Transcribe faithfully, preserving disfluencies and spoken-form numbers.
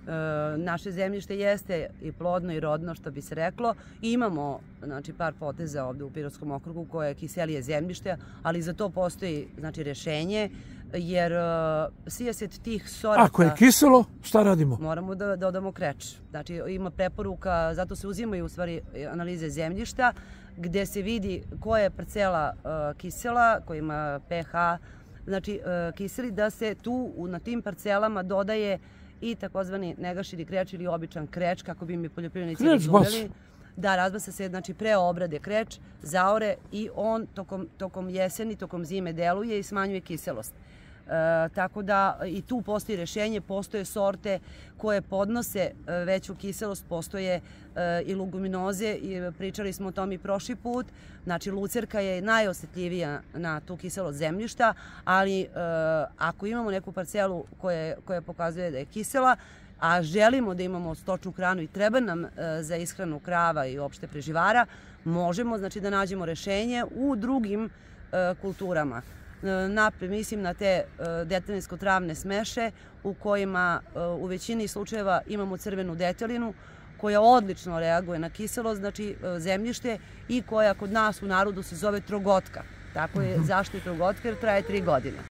Naše zemljište jeste i plodno i rodno, što bi se reklo. Imamo znači, par poteza ovde u Pirotskom okrugu koje je kiselije zemljište, ali za to postoji znači, rešenje, jer sijaset tih sorata... Ako je kiselo, šta radimo? Moramo da dodamo kreč. Znači, ima preporuka, zato se uzimaju u stvari analize zemljišta, gde se vidi koja je parcela kisela, koja ima pH, znači kiseli, da se tu na tim parcelama dodaje i takozvani negašeni kreč ili običan kreč, kako bi mi poljoprivrednici razumeli. Da, razbasa se, znači pre obrade kreč, zaore i on tokom, tokom jeseni, tokom zime deluje i smanjuje kiselost. E, tako da i tu postoji rešenje, postoje sorte koje podnose veću kiselost, postoje e, i leguminoze, i pričali smo o tom i prošli put. Znači, lucerka je najosetljivija na tu kiselost zemljišta, ali e, ako imamo neku parcelu koja, koja pokazuje da je kisela, a želimo da imamo stočnu hranu i treba nam e, za ishranu krava i uopšte preživara, možemo znači, da nađemo rešenje u drugim e, kulturama. Napred, mislim na te detelinsko-travne smeše u kojima u većini slučajeva imamo crvenu detelinu koja odlično reaguje na kiselost, znači zemljište, i koja kod nas u narodu se zove trogotka. Tako je, zašto je trogotka? Jer traje tri godine.